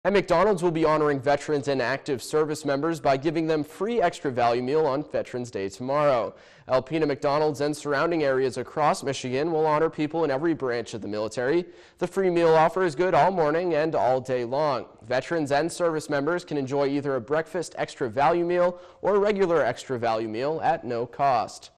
And McDonald's will be honoring veterans and active service members by giving them free extra value meal on Veterans Day tomorrow. Alpena McDonald's and surrounding areas across Michigan will honor people in every branch of the military. The free meal offer is good all morning and all day long. Veterans and service members can enjoy either a breakfast extra value meal or a regular extra value meal at no cost.